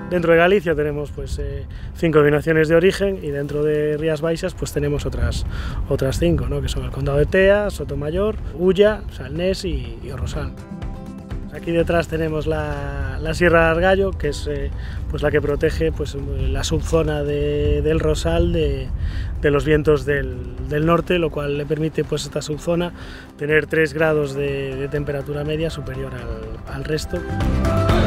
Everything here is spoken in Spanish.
Dentro de Galicia tenemos pues 5 denominaciones de origen y dentro de Rías Baixas pues tenemos otras 5, ¿no? Que son el Condado de Tea, Sotomayor, Ulla, Salnés y O Rosal. Aquí detrás tenemos la Sierra de Argallo, que es pues la que protege pues, la subzona del Rosal de los vientos del norte, lo cual le permite pues, esta subzona tener 3 grados de temperatura media superior al resto.